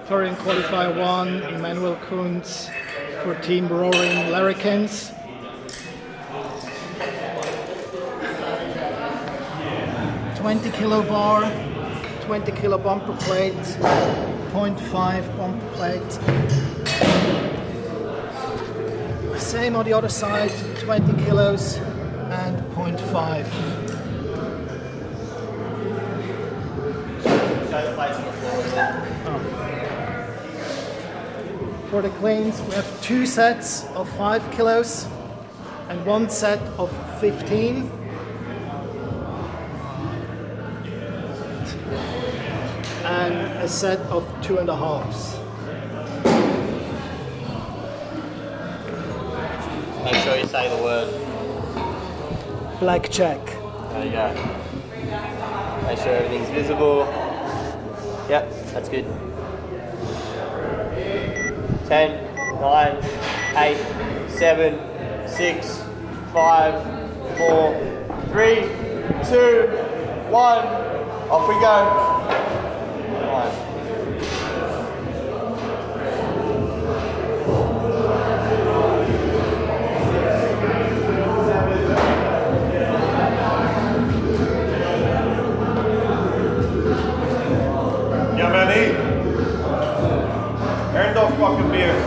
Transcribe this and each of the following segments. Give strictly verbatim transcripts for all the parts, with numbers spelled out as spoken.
Touring Qualifier one, Emmanuel Kunz for Team Roaring Larrikins. twenty kilo bar, twenty kilo bumper plate, zero point five bumper plate. Same on the other side, twenty kilos and zero point five. Oh. For the cleans, we have two sets of five kilos and one set of fifteen. And a set of two and a halves. Make sure you say the word. Blackjack. There you go. Make sure everything's visible. Yep, that's good. ten, nine, eight, seven, six, five, four, three, two, one. Off we go. Yeah, man, eat. Earn those fucking beers.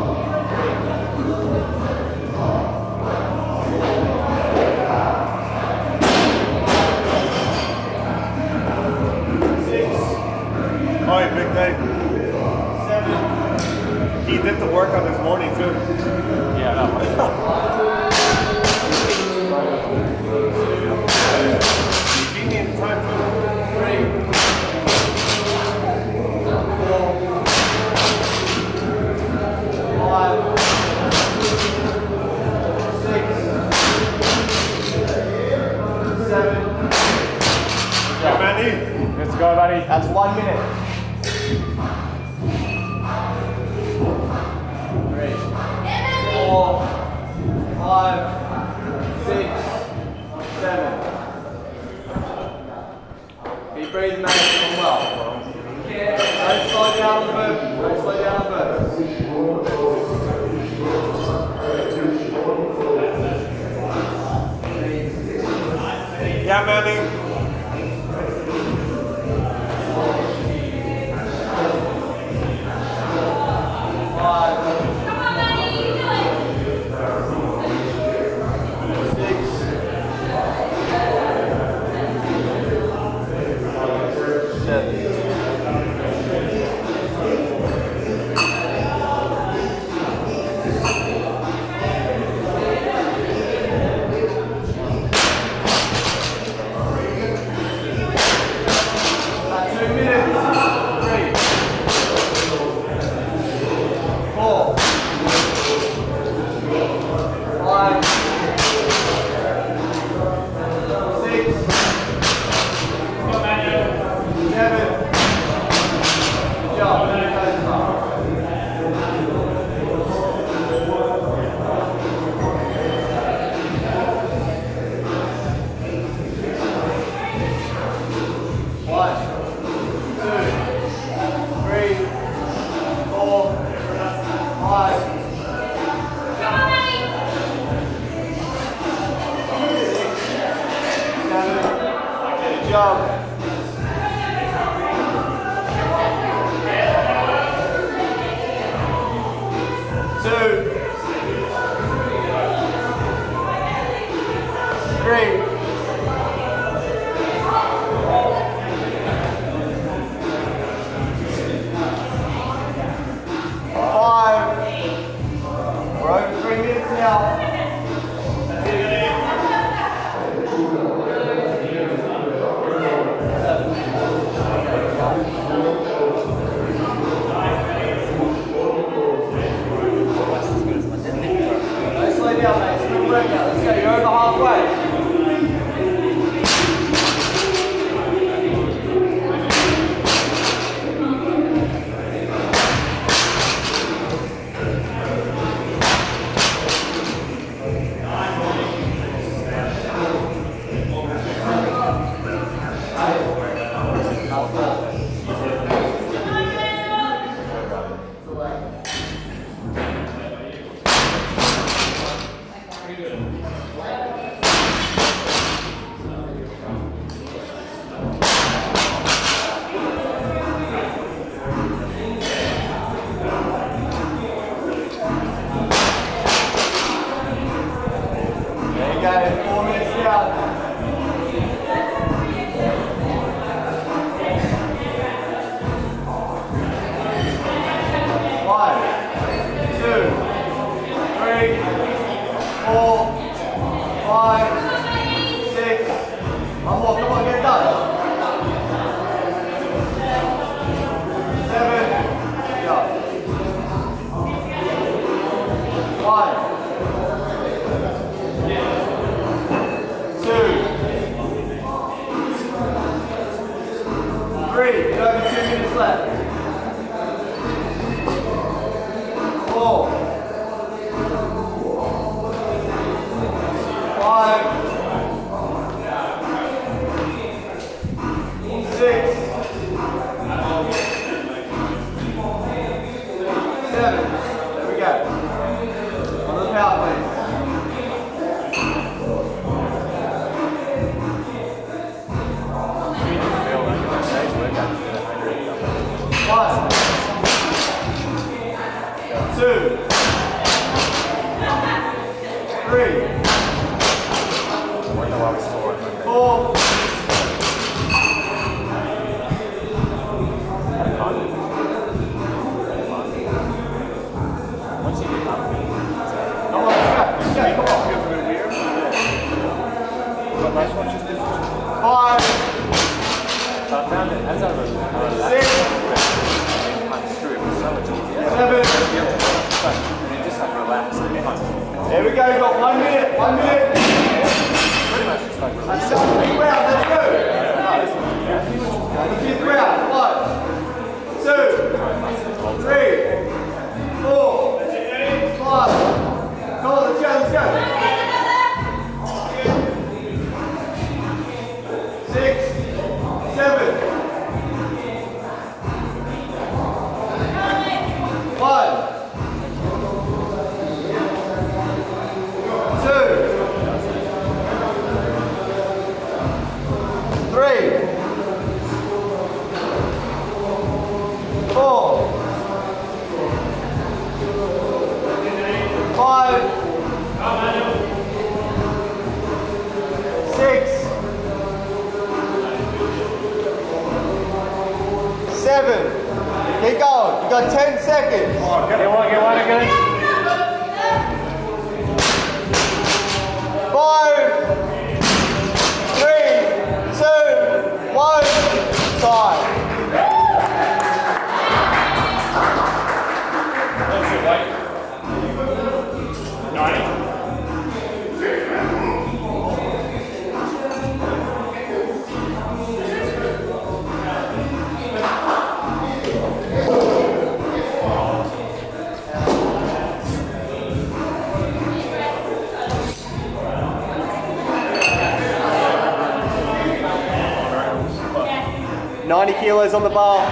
Alright, big day. Seven. He did the workout this morning too. Yeah, that one. He beat me in time too. Three. Five, six, seven. Yeah, man, Let's go, buddy. That's one minute. Three, four, five, six, seven. Keep breathing, mate. Doing well. Don't slow down on the burp. Don't slow down on the burp. Yeah, Manny. seven. There we go. On the power, please. One, two, three, four, five, I found it as I was six, seven. just like relaxed. There we go, you've got one minute, one minute. Pretty much just like relaxed. Fifth round, let's go. The fifth round, one, two, three, four, five. Come on, let's go, let's go. Six, seven. One, two, three, four, five, six, seven. Keep going. You got ten seconds. Get one, get one again. Five, three, two, one, time. ninety kilos on the bar.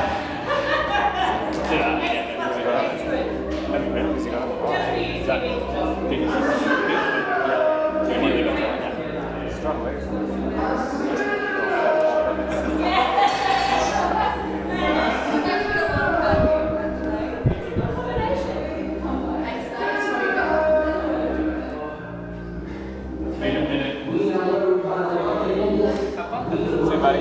See, buddy.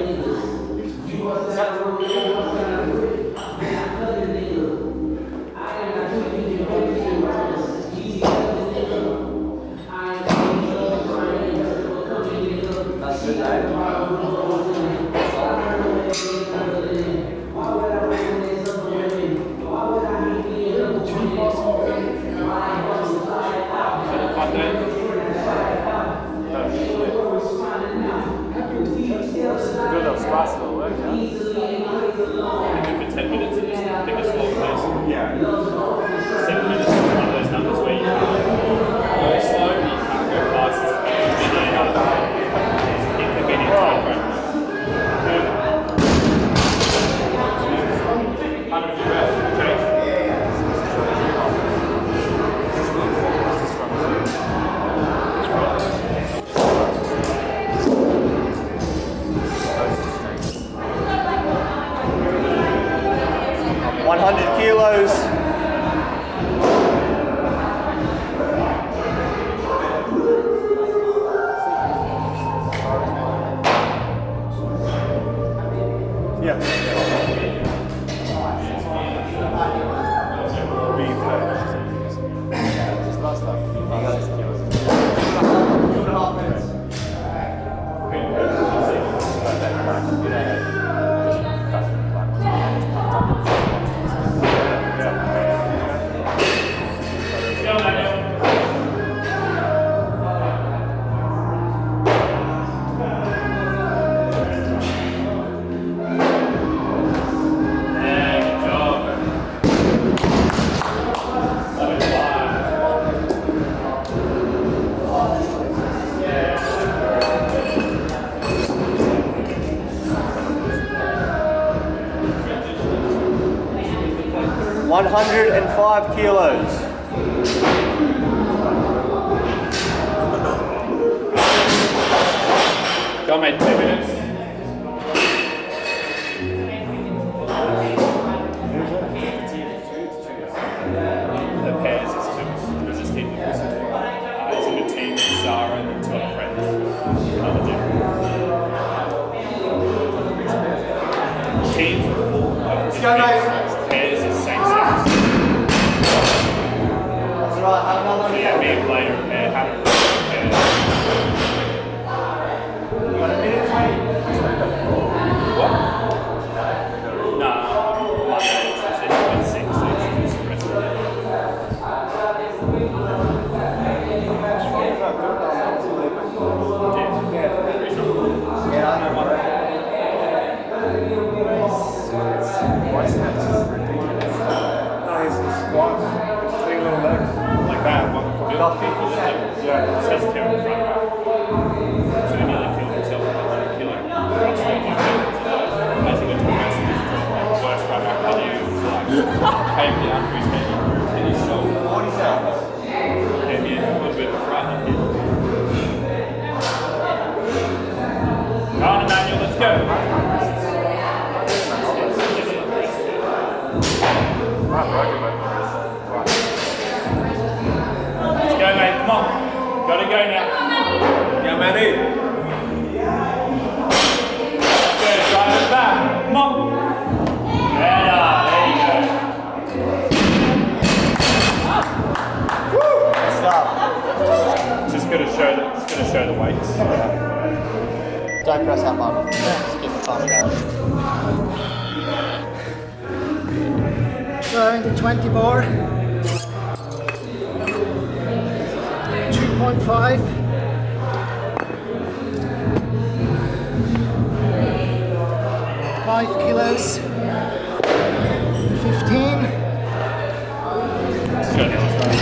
Good, those spots will work, yeah? For ten minutes and just pick a slow pace. Yeah. Seven minutes is one of those numbers where you can't go slow, but you can't go fast. It's a bit of an inconvenient time frame. one hundred kilos. Yeah. Beef Just last like Two and a half minutes. Yeah. one hundred five kilos. Go mate, two minutes. The pairs is two. There's this team that was uh, it's in a team with Sarah and then two other friends. Another team. Teams are full of pairs is same sex. That's right, have another So yeah, me and Blaine are a pair, Hannah and Blaine are a pair. What? No, Monday, it's actually been six, so it's just the rest of the day. Yeah, I know one. Why is that just ridiculous? No, it's the squats. It's three little legs. Like that, one for good. About fifty seconds. Yeah, it says Karen in front, right? So he nearly killed himself with one hundred kilo. Frustrated by that. As he got to the rest of his job, like, the worst front back value was like, came down for his head and his shoulder. forty seconds. And yeah, a little bit of a front on him. Go on, Emmanuel, let's go. Right, broken, mate. Let's go, mate, come on. Gotta go now. Yeah, Matty. Good, drive it back. Come on. Better, there you go. Stop. Just gonna show the, just gonna show the weights. Don't press that button. Just keep the time going. So in the twenty bar, two point five. Five kilos, fifteen, Let's go now, let's go.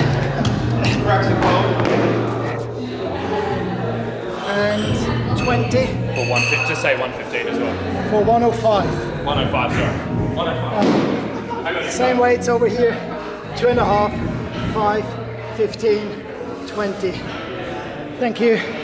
and twenty For one fifteen, just say one fifteen as well. for one oh five. one oh five, sorry. one oh five. I got it. Same weights over here, two and a half, five, fifteen, twenty. Thank you.